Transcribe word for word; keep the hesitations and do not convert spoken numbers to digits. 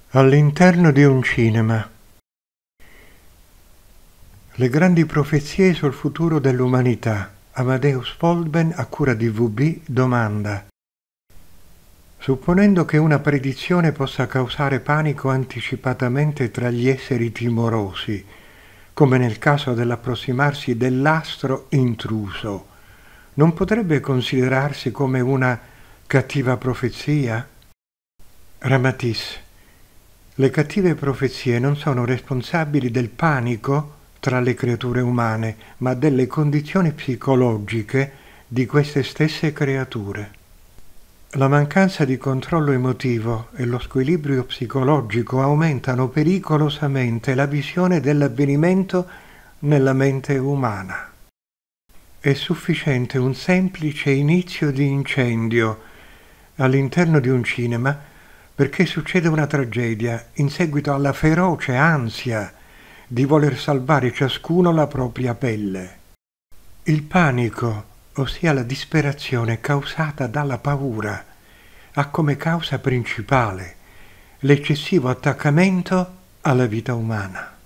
All'interno di un cinema. Le grandi profezie sul futuro dell'umanità. Amadeus Foldben, a cura di V B, domanda: supponendo che una predizione possa causare panico anticipatamente tra gli esseri timorosi, come nel caso dell'approssimarsi dell'astro intruso, non potrebbe considerarsi come una cattiva profezia? Ramatis: le cattive profezie non sono responsabili del panico tra le creature umane, ma delle condizioni psicologiche di queste stesse creature. La mancanza di controllo emotivo e lo squilibrio psicologico aumentano pericolosamente la visione dell'avvenimento nella mente umana. È sufficiente un semplice inizio di incendio all'interno di un cinema perché succede una tragedia in seguito alla feroce ansia di voler salvare ciascuno la propria pelle. Il panico, ossia la disperazione causata dalla paura, ha come causa principale l'eccessivo attaccamento alla vita umana.